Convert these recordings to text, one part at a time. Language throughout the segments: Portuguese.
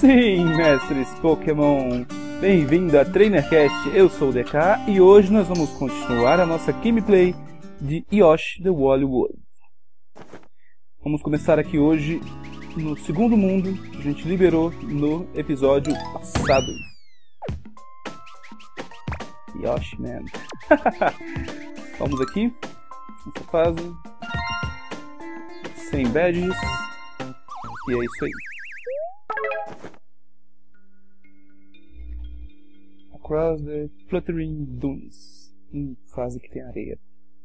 Sim, mestres Pokémon! Bem-vindo a TrainerCast, eu sou o DK e hoje nós vamos continuar a nossa gameplay de Yoshi The Woolly World. Vamos começar aqui hoje no segundo mundo que a gente liberou no episódio passado. Yoshi, man. Vamos aqui, nessa fase, sem badges, e é isso aí. Across the Fluttering Dunes. Fase que tem areia.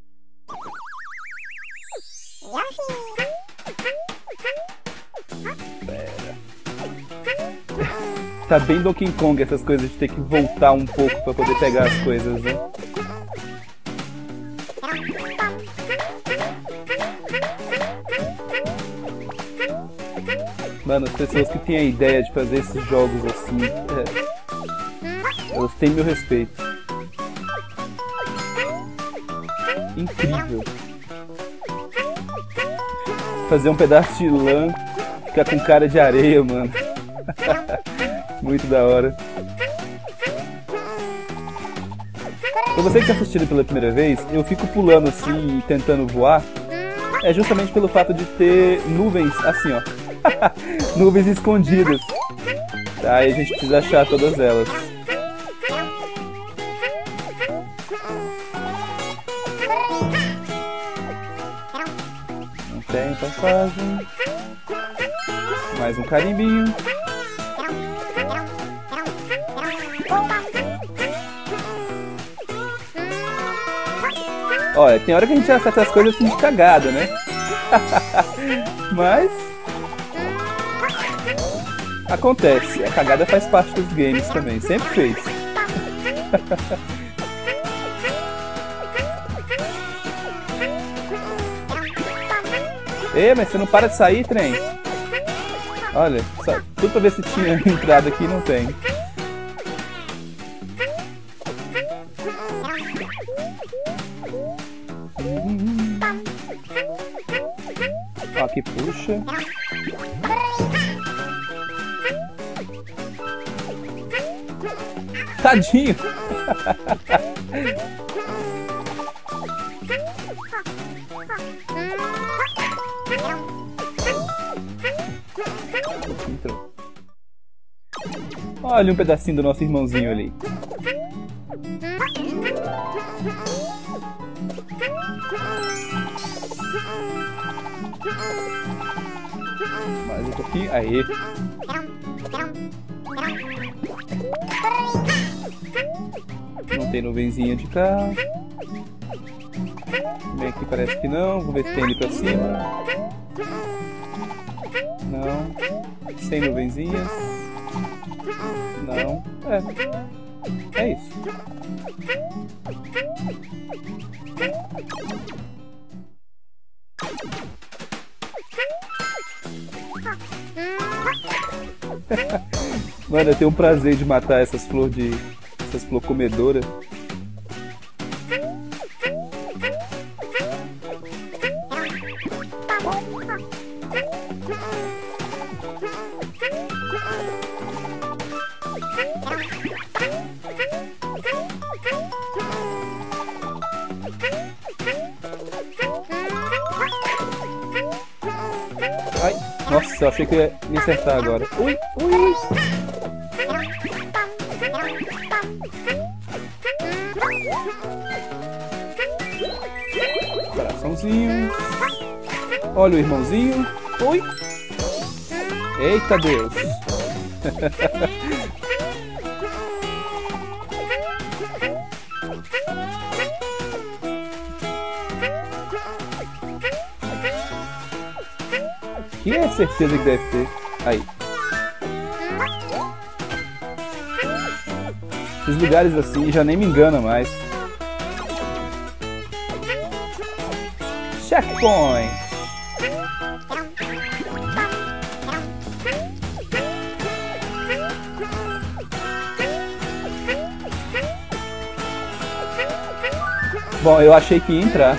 Pera. Tá bem Donkey Kong essas coisas de ter que voltar um pouco pra poder pegar as coisas, né? Mano, as pessoas que têm a ideia de fazer esses jogos assim, elas têm meu respeito. Incrível. Fazer um pedaço de lã ficar com cara de areia, mano. Muito da hora. Pra você que tá assistindo pela primeira vez, eu fico pulando assim e tentando voar. É justamente pelo fato de ter nuvens assim, ó. Nuvens escondidas. Tá, e a gente precisa achar todas elas. Não tem passagem. Mais um carimbinho. Olha, tem hora que a gente acerta as coisas assim de cagada, né? Mas acontece, a cagada faz parte dos games também, sempre fez. Ei, mas você não para de sair, trem? Olha, só, tudo pra ver se tinha entrada aqui e não tem. Ó, aqui puxa. Tadinho! Entrou. Olha um pedacinho do nosso irmãozinho ali. Mais um pouquinho. Aê! Não tem nuvenzinha de cá. Bem aqui parece que não. Vou ver se tem ali pra cima. Não. Sem nuvenzinhas. Não. É isso. Mano, eu tenho um prazer de matar essas flores essas flores comedoras. Ai, nossa, eu achei que ia me acertar agora. Ui, ui. Coraçãozinhos. Olha o irmãozinho. Ui. Eita Deus. Que é certeza que deve ter. Aí. Esses lugares assim já nem me engana mais. Checkpoint! Bom, eu achei que ia entrar.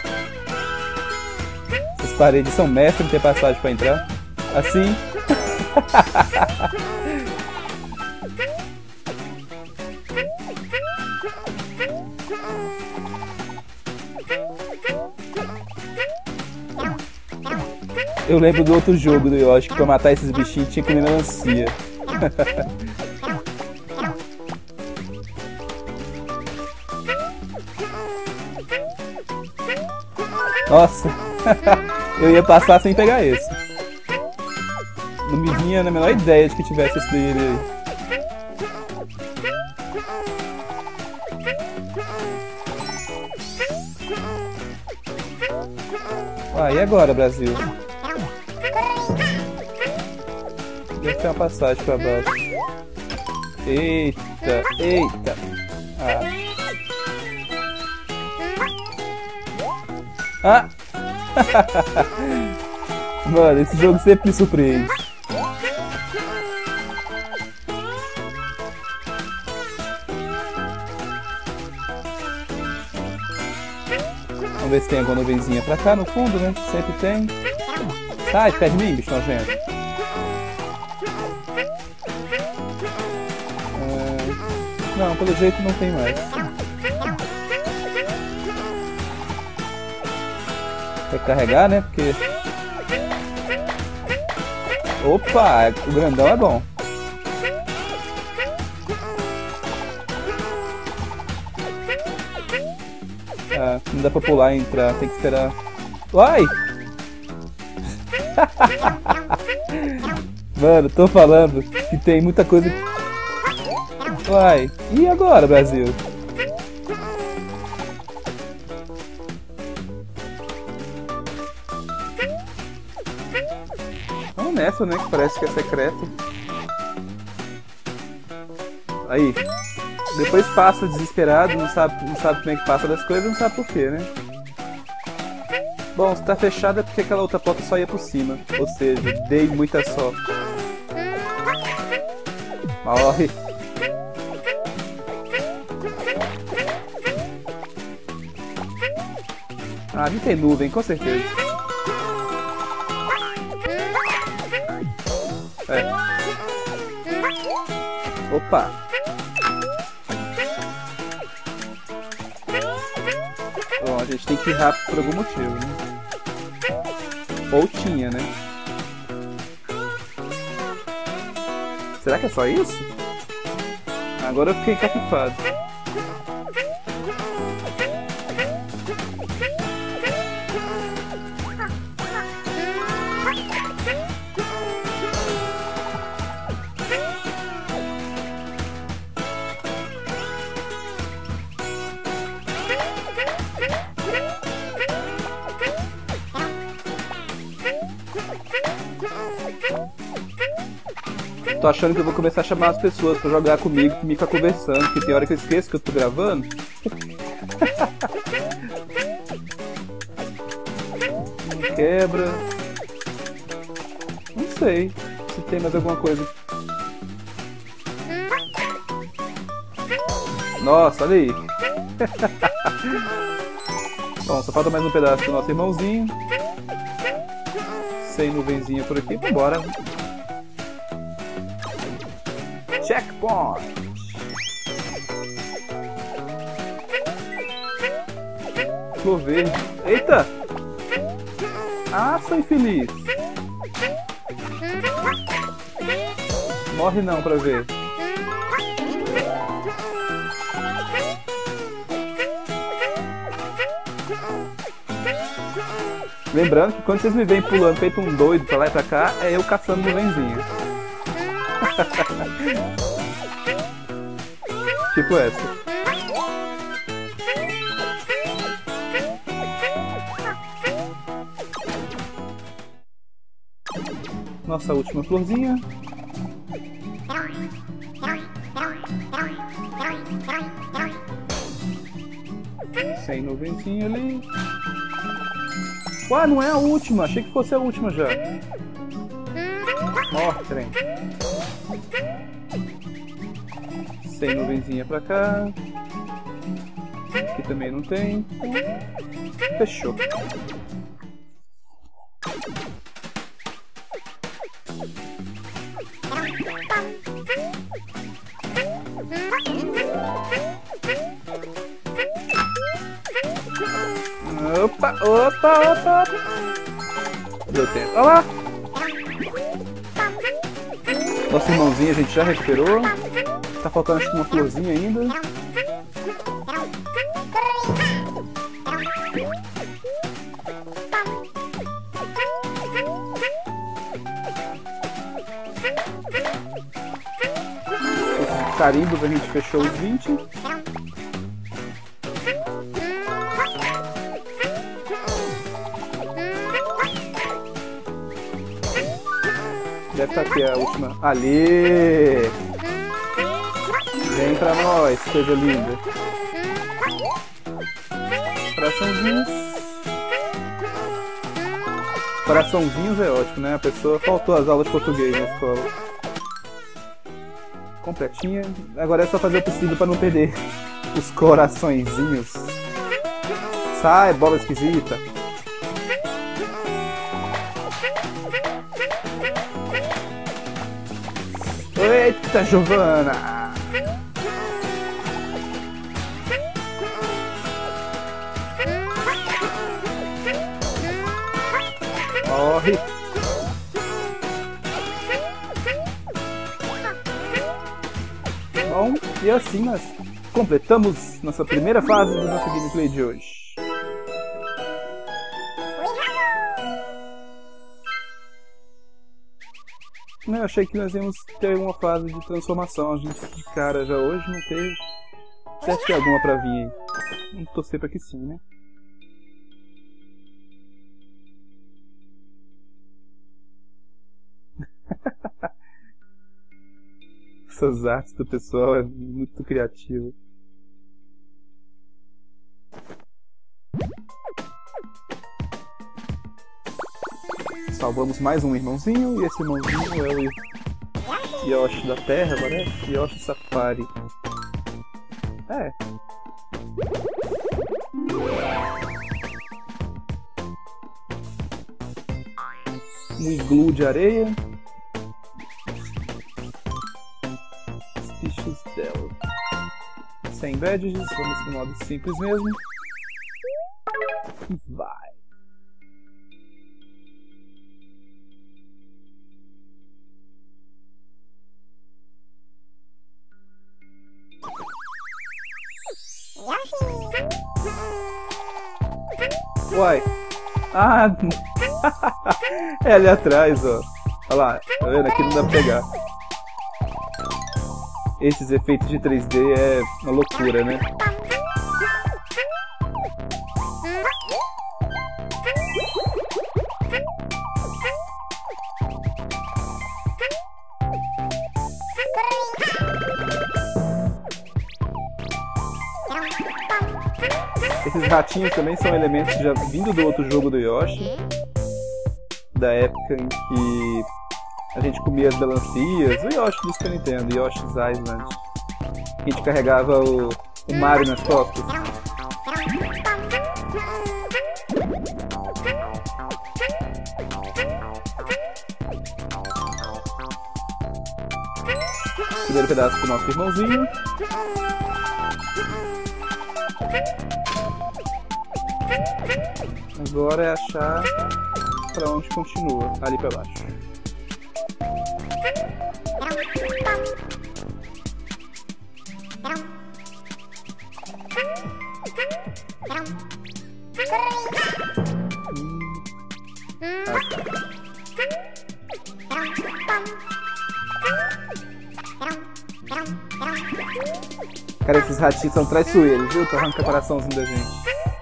Essas paredes são mestres em ter passagem pra entrar. Assim. Eu lembro do outro jogo do Yoshi que pra matar esses bichinhos tinha que comer melancia. Nossa, eu ia passar sem pegar esse. Não me vinha na menor ideia de que tivesse esse dele aí. Ah, e agora, Brasil? Deve ter uma passagem pra baixo. Eita, eita. Ah! Mano, esse jogo sempre me surpreende. Vamos ver se tem alguma nuvenzinha pra cá no fundo, né? Sempre tem. Sai, perto de mim, bicho nojento. Não, pelo jeito não tem mais. Tem que carregar, né? Porque... Opa! O grandão é bom. Ah, não dá pra pular e entrar, tem que esperar. Uai! Mano, tô falando que tem muita coisa. Uai! E agora, Brasil? Vamos nessa, né? Que parece que é secreto. Aí. Depois passa desesperado, não sabe como é que passa das coisas, não sabe por quê, né? Bom, se tá fechado é porque aquela outra porta só ia por cima. Ou seja, dei muita sorte. Morre! Ah, ali tem nuvem, com certeza. É. Opa! Bom, a gente tem que ir rápido por algum motivo, né? Ou tinha, né? Será que é só isso? Agora eu fiquei encafifado. Tô achando que eu vou começar a chamar as pessoas pra jogar comigo e ficar conversando, porque tem hora que eu esqueço que eu tô gravando. Quebra. Não sei se tem mais alguma coisa. Nossa, olha aí. Bom, só falta mais um pedaço do nosso irmãozinho. Sem nuvenzinha por aqui, vambora. Checkpoint! Flor verde. Eita! Ah, sou infeliz! Morre não pra ver. Lembrando que quando vocês me veem pulando feito um doido pra lá e pra cá, é eu caçando nuvenzinha. Tipo essa. Nossa última florzinha. Sem nuvenzinha ali. Ué, não é a última. Achei que fosse a última já. Morre, trem. Sem nuvenzinha pra cá. Aqui também não tem. Fechou. Opa, opa, opa. Deu tempo. Olha lá. Nosso irmãozinho a gente já recuperou. Tá faltando acho que uma florzinha ainda. Os carimbos a gente fechou os 20. Deve estar aqui a última. Ali! Vem pra nós, coisa linda. Coraçãozinhos. Coraçãozinhos é ótimo, né? A pessoa faltou as aulas de português na escola. Completinha. Agora é só fazer o possível para não perder os coraçõezinhos. Sai, bola esquisita. Eita, Giovana! Corre! Bom, e assim nós completamos nossa primeira fase do nosso gameplay de hoje. Eu achei que nós íamos ter uma fase de transformação, a gente de cara já hoje não teve. Certo que tem alguma pra vir aí. Vamos torcer pra que sim, né? Essas artes do pessoal é muito criativa. Salvamos mais um irmãozinho, e esse irmãozinho é o Yoshi da Terra, parece? Yoshi Safari. É. Um iglu de areia. Os bichos dela. Sem badges, vamos no modo simples mesmo. E vai. Uai. Ah, é ali atrás, ó. Olha lá, tá vendo? Aqui não dá pra pegar. Esses efeitos de 3D é uma loucura, né? Esses ratinhos também são elementos já vindo do outro jogo do Yoshi, da época em que a gente comia as melancias, o Yoshi do Super Nintendo, Yoshi's Island. A gente carregava o Mario nas costas. Primeiro pedaço pro nosso irmãozinho. Agora é achar pra onde continua, ali pra baixo. Cara, esses ratinhos são traiçoeiros, viu? Que arranca o coraçãozinho da gente.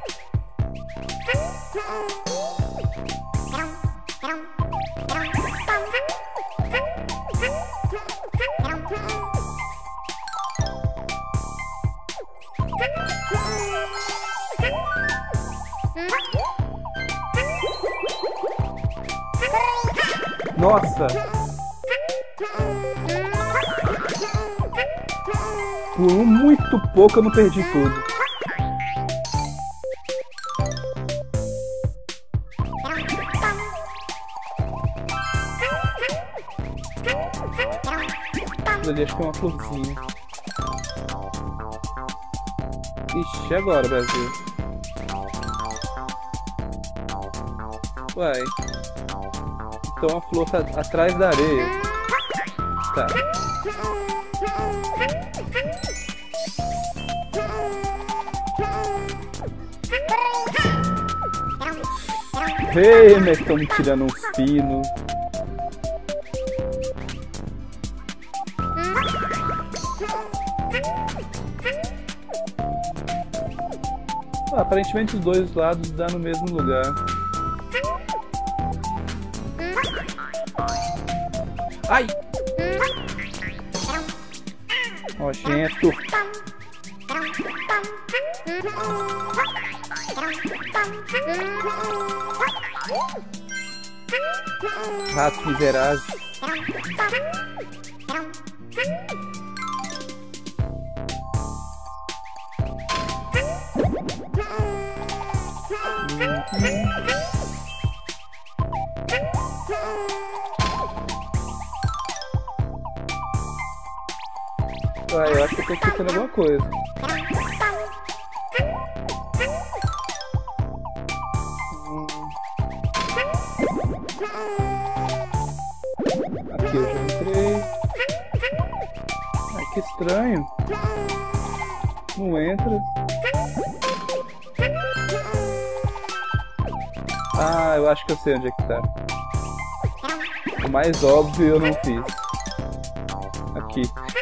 Nossa! Por muito pouco eu não perdi tudo. Ali acho que é uma florzinha. Ixi, agora, Brasil. Uai. Então a flor tá atrás da areia. Tá. Ei, mas estão me tirando uns pinos. Aparentemente os dois lados dão no mesmo lugar. Ai! Nojento! Rato miserável! Ah, eu acho que eu tô esquecendo alguma coisa. Aqui eu já entrei. Ai, que estranho. Não entra. Ah, eu acho que eu sei onde é que tá. O mais óbvio eu não fiz. Aqui.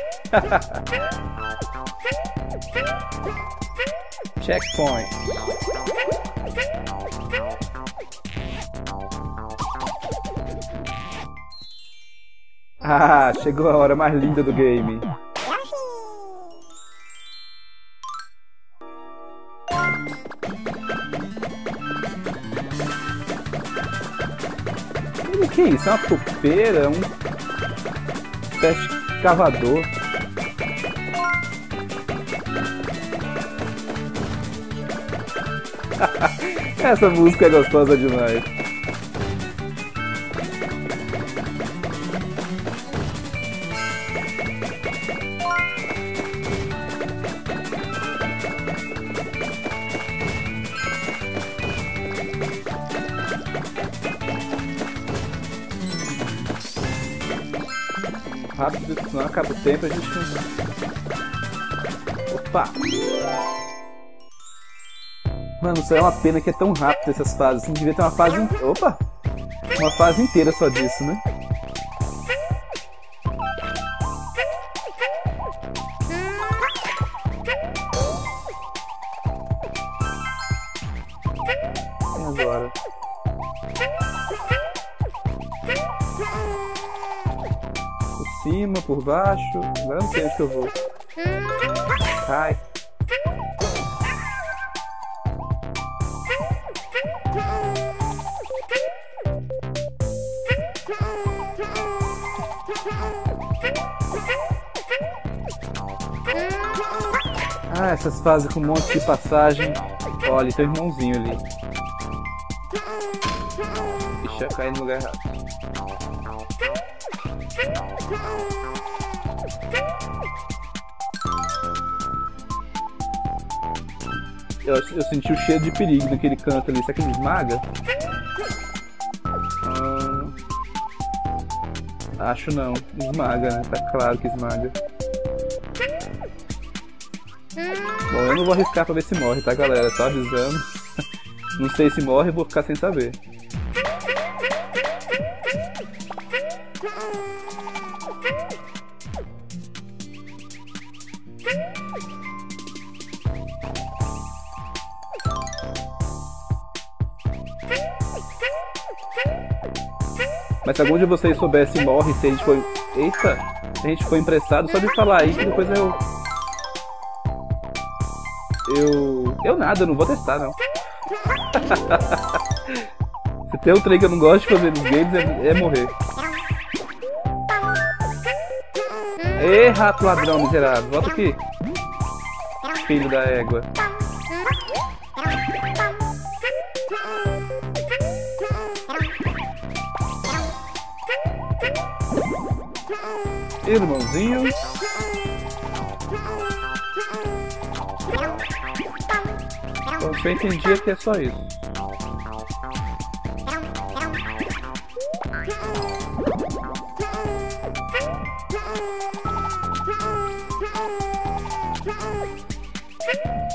Checkpoint. Ah, chegou a hora mais linda do game. O que é isso? É uma topeira? Um peixe cavador? Essa música é gostosa demais. Rápido, senão acaba o tempo, a gente não... Opa! Mano, isso é uma pena que é tão rápido essas fases. Não devia ter uma fase... Opa! Uma fase inteira só disso, né? E agora? Por cima, por baixo... Agora não sei onde que eu vou. Cai. Ah, essas fases com um monte de passagem. Olha, tem um irmãozinho ali. Deixa eu cair no lugar errado. Eu senti o cheiro de perigo naquele canto ali. Será que ele esmaga? Acho não. Esmaga, né? Tá claro que esmaga. Bom, eu não vou arriscar pra ver se morre, tá, galera? Só avisando. Não sei se morre, vou ficar sem saber. Mas se algum de vocês soubesse se morre, se a gente foi... Eita! Se a gente foi emprestado, só de falar aí que depois eu nada, eu não vou testar, não. Se tem um trem que eu não gosto de fazer nos games, é morrer. Ê, rato ladrão miserável, volta aqui. Filho da égua. Irmãozinho. Bom, eu entendi que é só isso.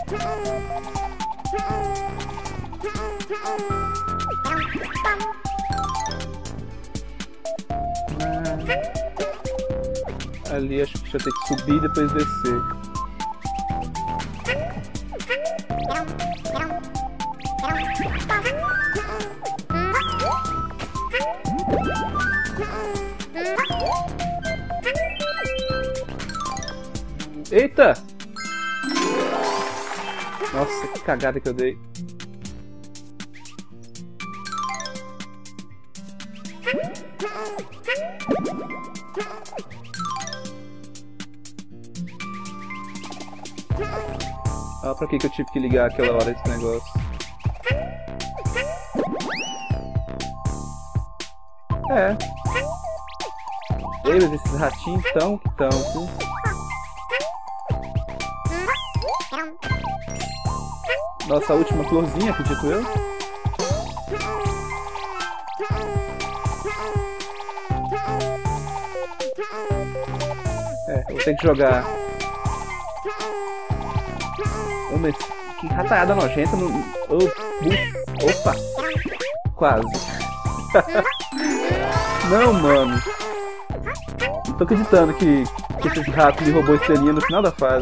Ali acho que já tem que subir e depois descer. Eita! Nossa, que cagada que eu dei. Ah, pra que eu tive que ligar aquela hora esse negócio? É. Ei, mas esses ratinhos tão que tão, viu? Nossa última florzinha, acredito eu. É, eu vou ter que jogar. Oh, mas que rataiada nojenta no... Oh, opa! Quase. Não, mano. Não tô acreditando que esses ratos me roubou estrelinha no final da fase.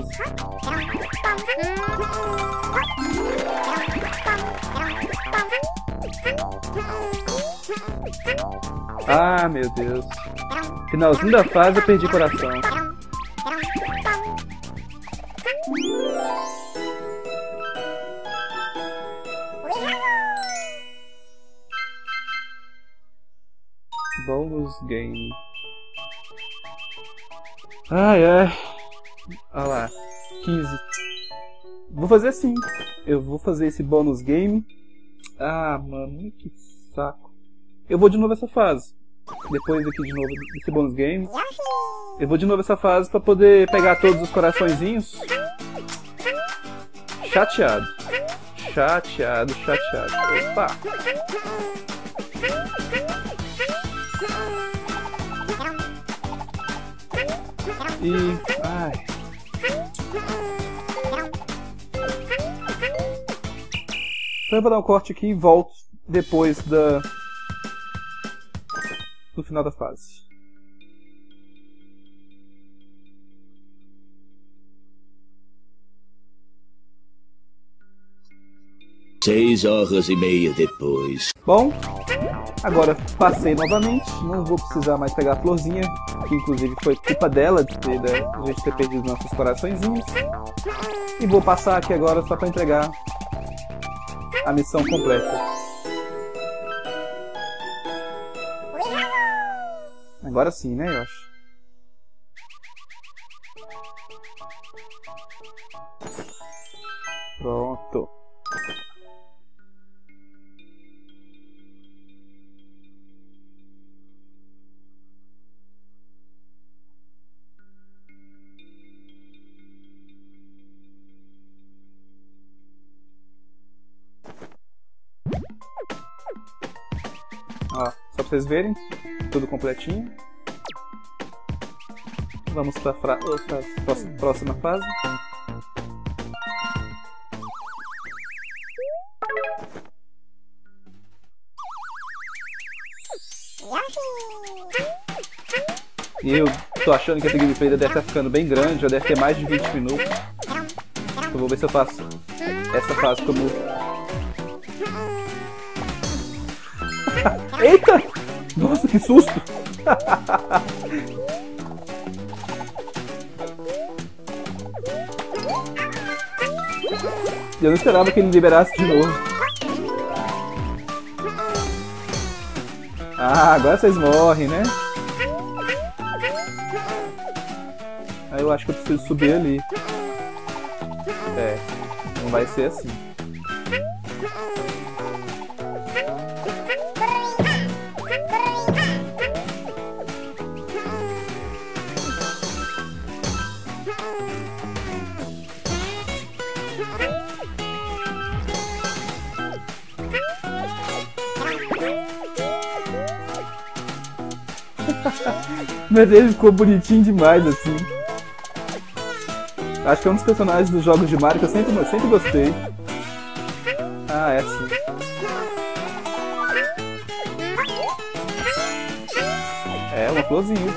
Ah, meu Deus. Finalzinho da fase eu perdi coração. Bonus game. Ai, ai. Olha lá. 15. Vou fazer assim. Eu vou fazer esse bonus game. Ah, mano, que saco. Eu vou de novo essa fase. Depois aqui de novo desse bonus game. Eu vou de novo essa fase pra poder pegar todos os coraçõezinhos. Chateado. Chateado, chateado. Opa! E... ai... Então eu vou dar um corte aqui e volto depois do final da fase. Seis horas e meia depois. Bom, agora passei novamente, não vou precisar mais pegar a florzinha, que inclusive foi culpa dela de a gente ter perdido nossos coraçõezinhos. E vou passar aqui agora só para entregar a missão completa. Agora sim, né, eu acho. Pronto. Ó, só pra vocês verem, tudo completinho. Vamos pra próxima fase. E eu tô achando que essa gameplay deve estar ficando bem grande, já deve ter mais de 20 minutos. Eu vou ver se eu faço essa fase como... Eita! Nossa, que susto! Eu não esperava que ele liberasse de novo. Ah, agora vocês morrem, né? Aí eu acho que eu preciso subir ali. É, não vai ser assim. Mas ele ficou bonitinho demais assim. Acho que é um dos personagens dos jogos de Mario que eu sempre gostei. Ah, é sim. É, uma florzinha.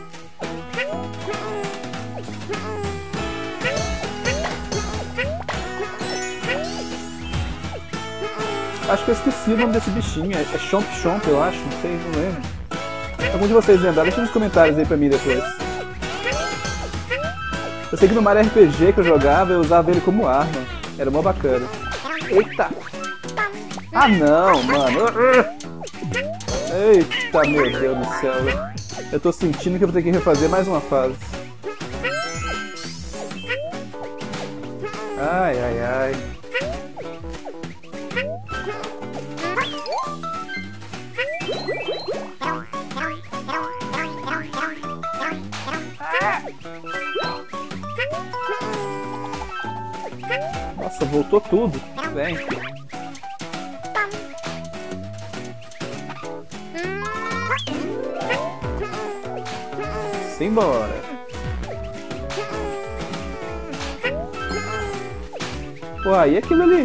Acho que eu esqueci o nome desse bichinho. É Chomp Chomp, eu acho. Não sei, não lembro. Algum de vocês lembrar? Deixa nos comentários aí pra mim depois. Eu sei que no Mario RPG que eu jogava, eu usava ele como arma. Era mó bacana. Eita! Ah não, mano! Eita, meu Deus do céu. Eu tô sentindo que eu vou ter que refazer mais uma fase. Ai, ai, ai. Nossa, voltou tudo. Vem. Simbora. Pô, aí é aquilo ali.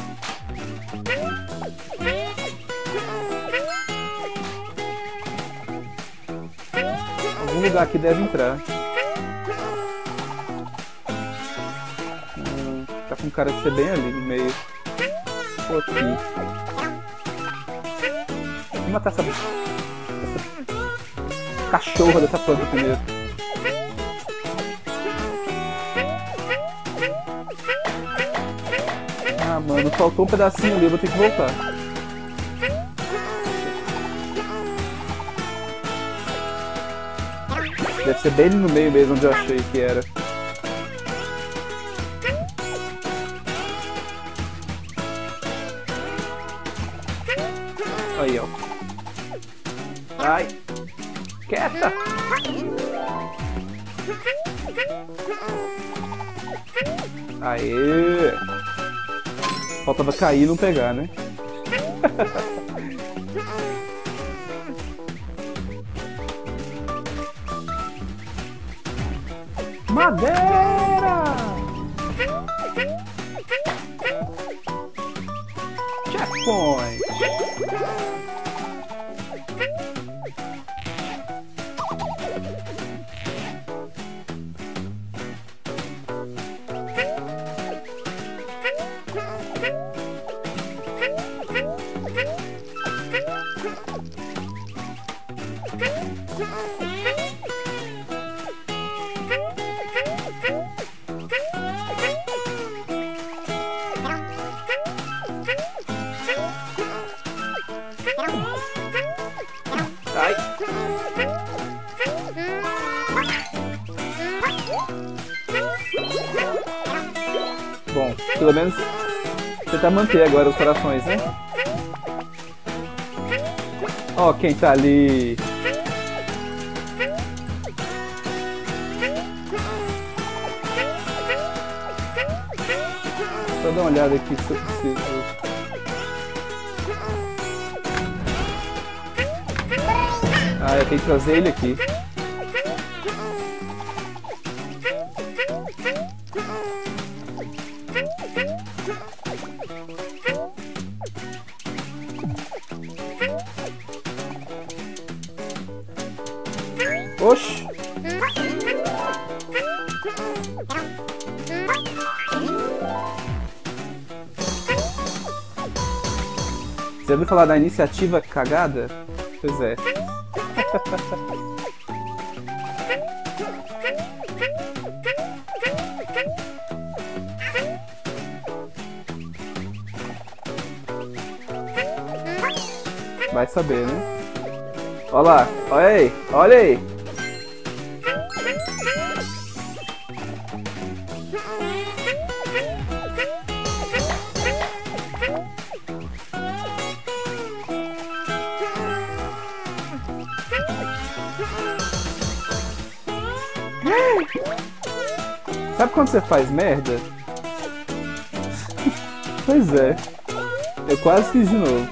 Algum lugar aqui deve entrar. Tá com cara de ser bem ali no meio. Pô, aqui. Vou matar essa cachorra dessa planta primeiro. Ah, mano, faltou um pedacinho ali, eu vou ter que voltar. Deve ser bem ali no meio mesmo onde eu achei que era. Aí, ó. Ai! Quieta! Aê! Faltava cair e não pegar, né? Madeira! Checkpoint! Ai. Bom, pelo menos tentar manter agora os corações, né? Ó, quem tá ali. Só dar uma olhada aqui se eu preciso. Ah, eu tenho que trazer ele aqui. Oxi! Você ouviu falar da iniciativa cagada? Pois é. Vai saber, né? Olha lá, olha aí, olha aí. Sabe quando você faz merda? Pois é. Eu quase fiz de novo.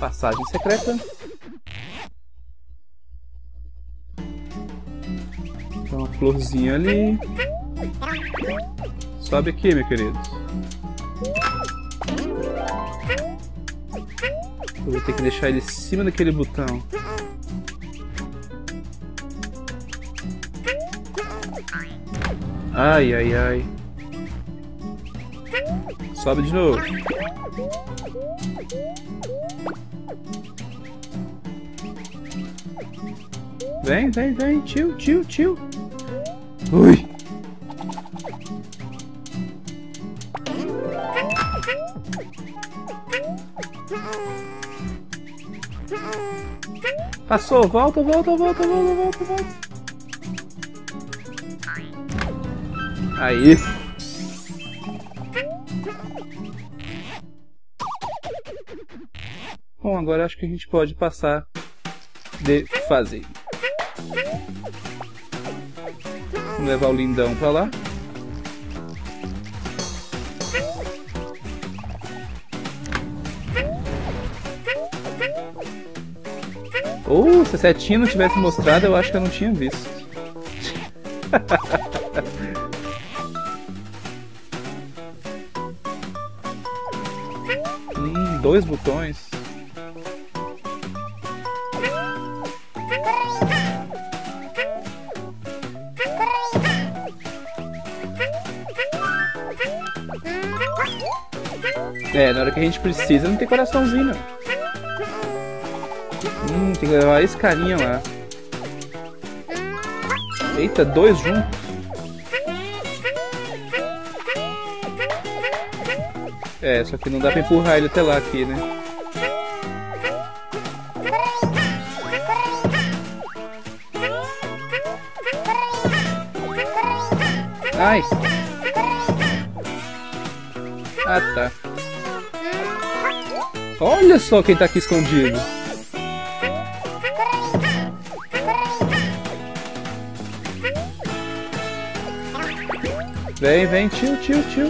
Passagem secreta. Tem uma florzinha ali. Sobe aqui, meu querido. Eu vou ter que deixar ele em cima daquele botão. Ai, ai, ai. Sobe de novo. Vem, vem, vem. Tio, tio, tio. Ui. Passou, volta, volta, volta, volta, volta, volta. Aí. Bom, agora acho que a gente pode passar de fase. Vamos levar o lindão pra lá. Se a setinha não tivesse mostrado, eu acho que eu não tinha visto. Dois botões. Na hora que a gente precisa não tem coraçãozinho não. Tem que levar esse carinha lá. Eita, dois juntos. Só que não dá pra empurrar ele até lá aqui, né? Ai! Ah, tá. Olha só quem tá aqui escondido. Vem, vem, tio, tio, tio.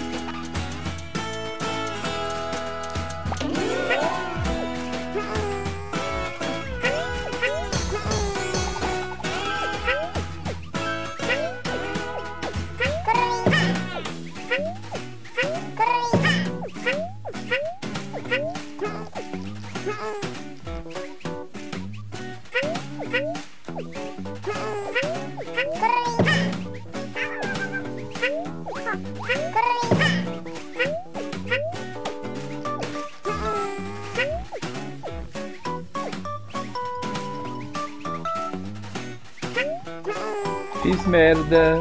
Fiz merda.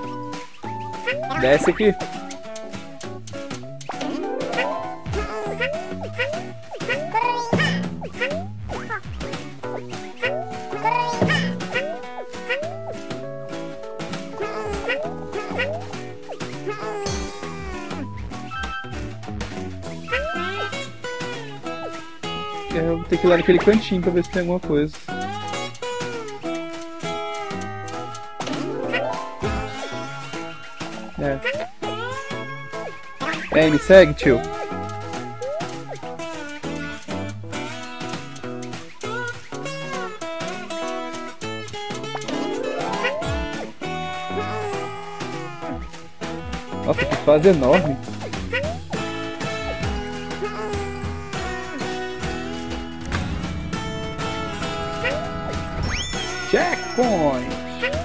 Desce aqui. Eu vou ter que ir lá naquele cantinho pra ver se tem alguma coisa. Me segue, tio. Nossa, que fase enorme. Checkpoint.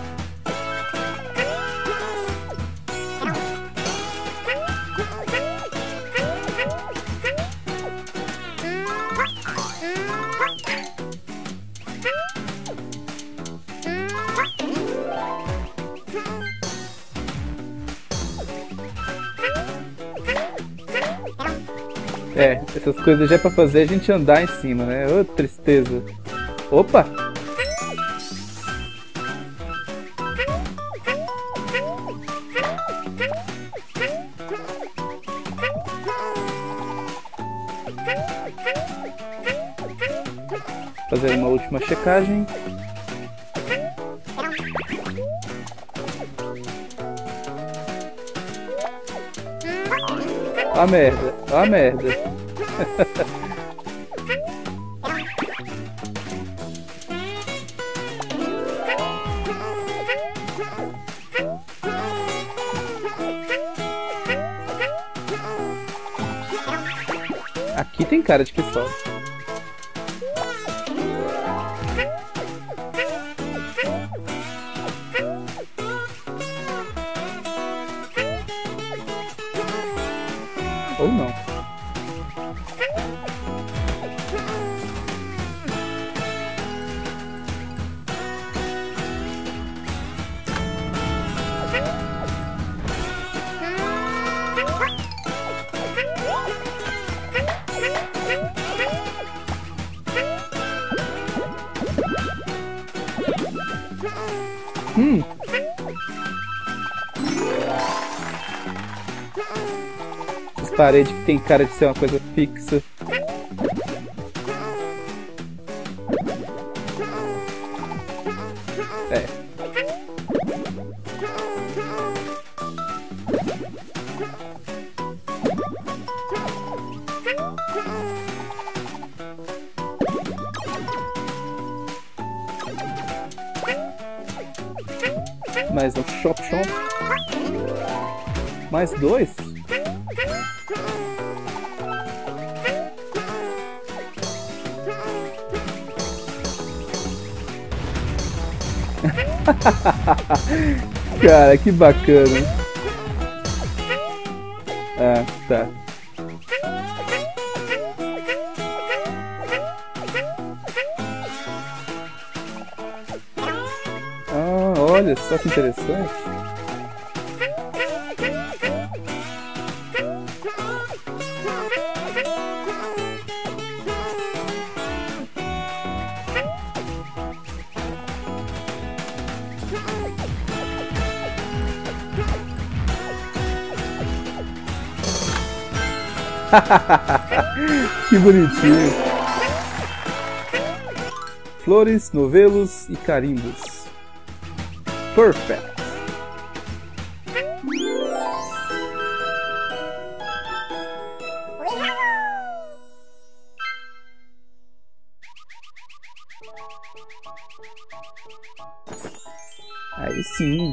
Essas coisas já é pra fazer a gente andar em cima, né? Ô, tristeza. Opa! Fazer uma última checagem. A merda, a merda. Aqui tem cara de que sobe. Ou não. As paredes que tem cara de ser uma coisa fixa. É. Mais um Chop Chop. Mais dois? Cara, que bacana. Ah, tá. Ah, olha só que interessante. Que bonitinho. Flores, novelos e carimbos. Perfect. Aí sim.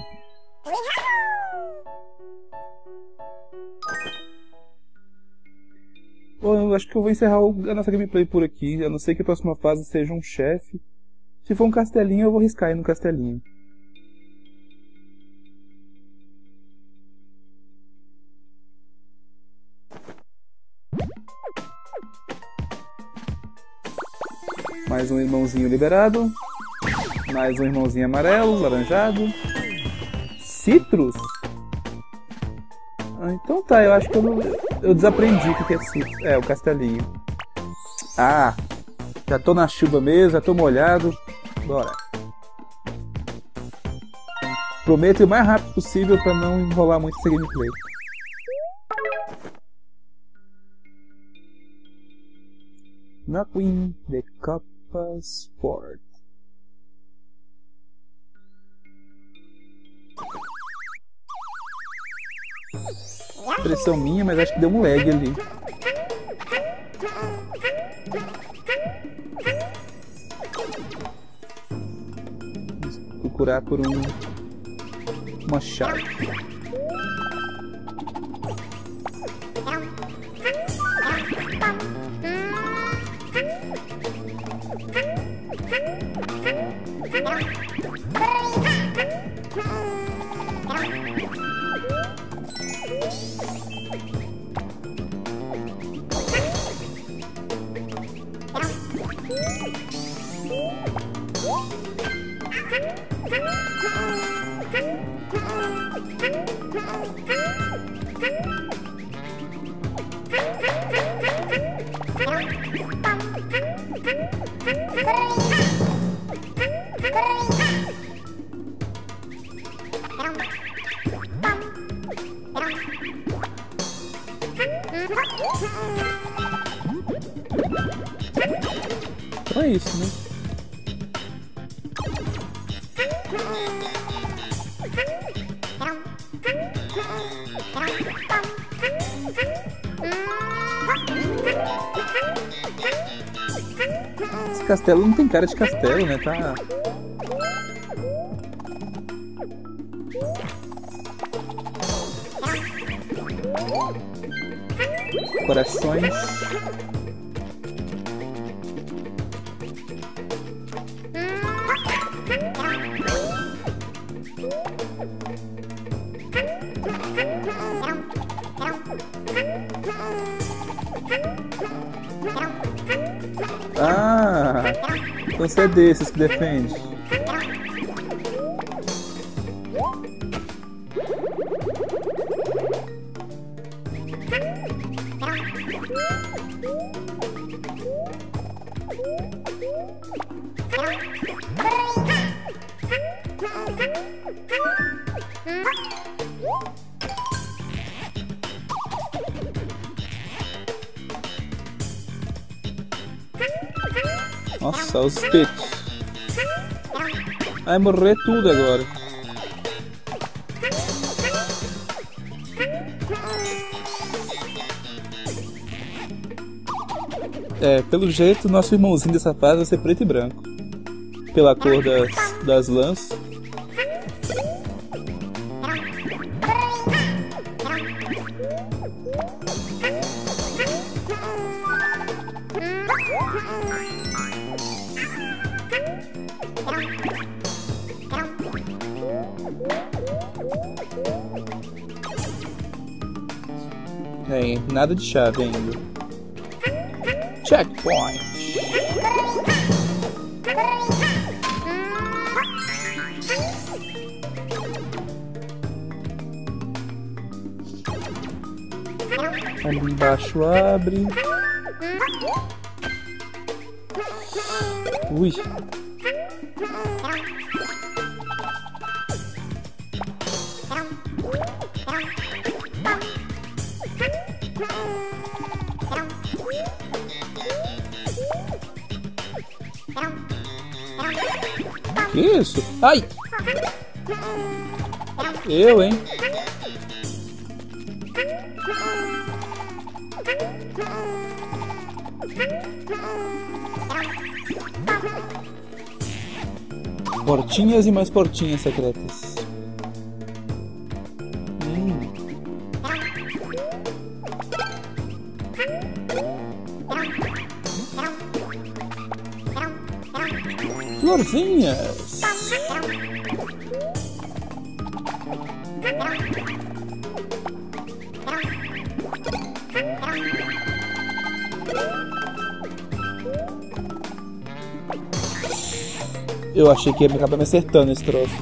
Bom, eu acho que eu vou encerrar a nossa gameplay por aqui, a não ser que a próxima fase seja um chefe. Se for um castelinho, eu vou riscar aí no castelinho. Mais um irmãozinho liberado. Mais um irmãozinho amarelo, laranjado. Citrus? Ah, então tá, eu acho que eu desaprendi o que é citrus. É, o castelinho. Ah, já tô na chuva mesmo, já tô molhado. Bora. Prometo ir o mais rápido possível pra não enrolar muito essa gameplay. Knockwing the Coppa's Fort. Impressão minha, mas acho que deu um lag ali. Vamos procurar por uma chave. Então é isso, né? Esse castelo não tem cara de castelo, né? Tá... Corações. Ah, então você é desses que defende. Nossa, os espetos. Vai morrer tudo agora. É, pelo jeito, nosso irmãozinho dessa fase vai ser preto e branco. Pela cor das lãs. É, nada de chave ainda. Checkpoint. Ali embaixo abre. Ui. Que isso? Ai! Eu, hein? Portinhas e mais portinhas secretas. Florzinhas. Eu achei que ia acabar me acertando esse troço.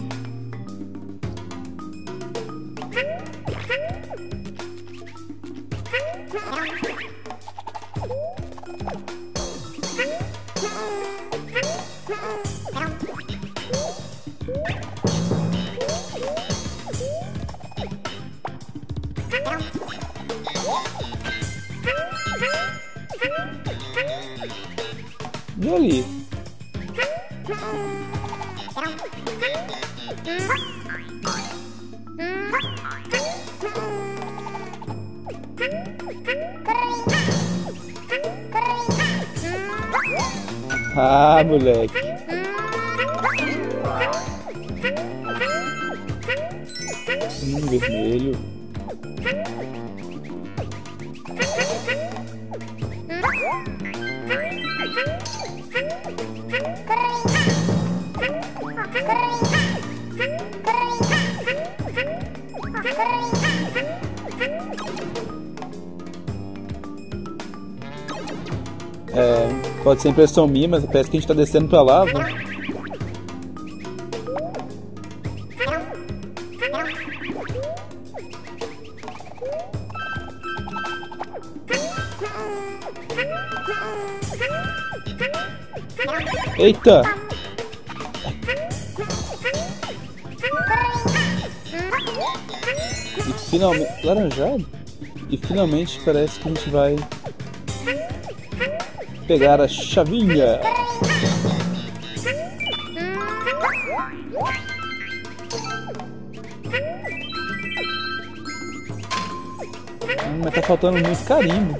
E ali? Ah, moleque. Vermelho. É, pode ser impressão minha, mas parece que a gente tá descendo pra lava. Eita! E finalmente... Laranjado? E finalmente parece que a gente vai pegar a chavinha. Mas tá faltando muito carimbo.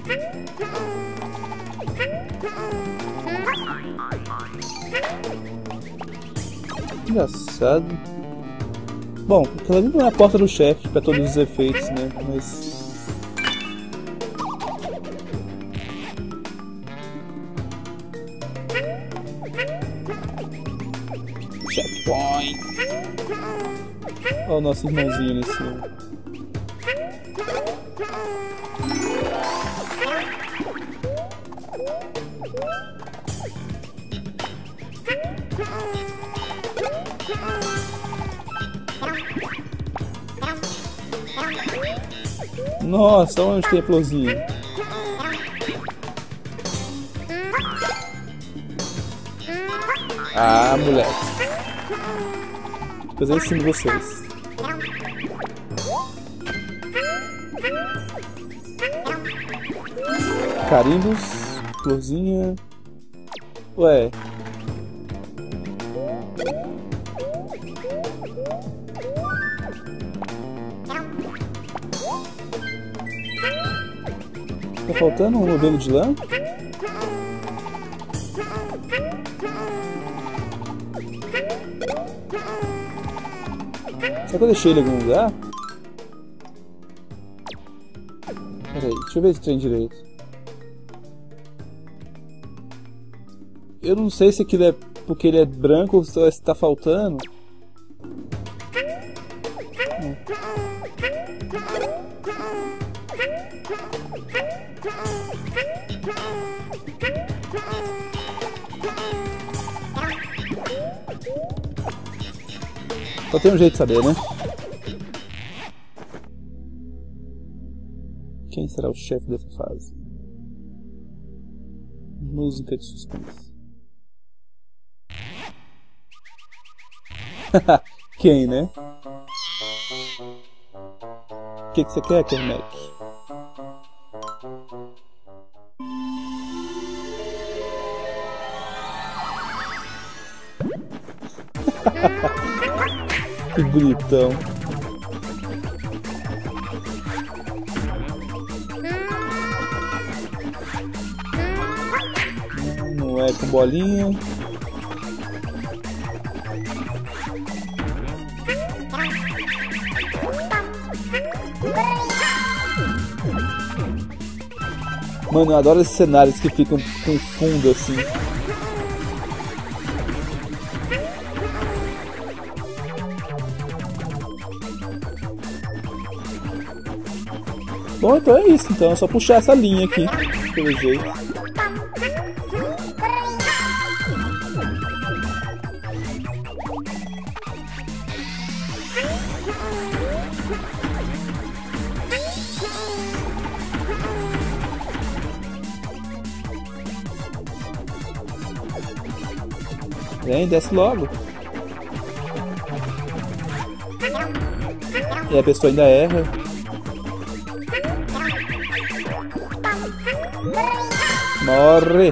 Engraçado. Bom, aquela ali não é a porta do chefe para todos os efeitos, né? Mas... Checkpoint! Olha o nosso irmãozinho ali em cima. Nossa, onde tem a florzinha? Ah, moleque. Vou fazer em cima de vocês. Carimbos, florzinha. Ué. Tá faltando um modelo de lã? Será que eu deixei ele em algum lugar? Peraí, deixa eu ver se tem direito. Eu não sei se aquilo é porque ele é branco ou se tá faltando. Só tem um jeito de saber, né? Quem será o chefe dessa fase? Música de suspense. Quem, né? O que você quer, Kermac? Que bonitão. Não é com bolinha. Mano, eu adoro esses cenários que ficam com fundo assim. Bom, então é isso. Então é só puxar essa linha aqui, pelo jeito. Vem, desce logo. E a pessoa ainda erra. Morre!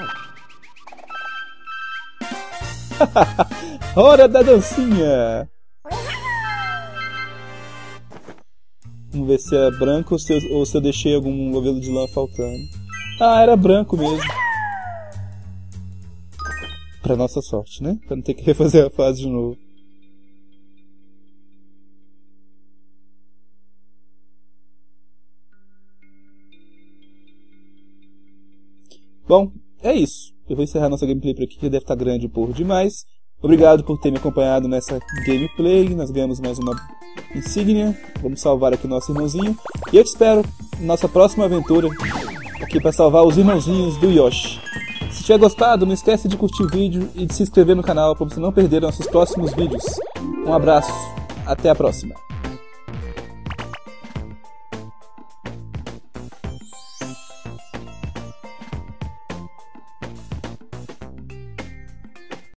Hora da dancinha! Vamos ver se é branco ou se eu deixei algum novelo de lã faltando. Ah, era branco mesmo. Pra nossa sorte, né? Pra não ter que refazer a fase de novo. Bom, é isso. Eu vou encerrar nossa gameplay por aqui, que deve estar grande por demais. Obrigado por ter me acompanhado nessa gameplay. Nós ganhamos mais uma insígnia. Vamos salvar aqui nosso irmãozinho. E eu te espero na nossa próxima aventura aqui para salvar os irmãozinhos do Yoshi. Se tiver gostado, não esquece de curtir o vídeo e de se inscrever no canal para você não perder nossos próximos vídeos. Um abraço, até a próxima.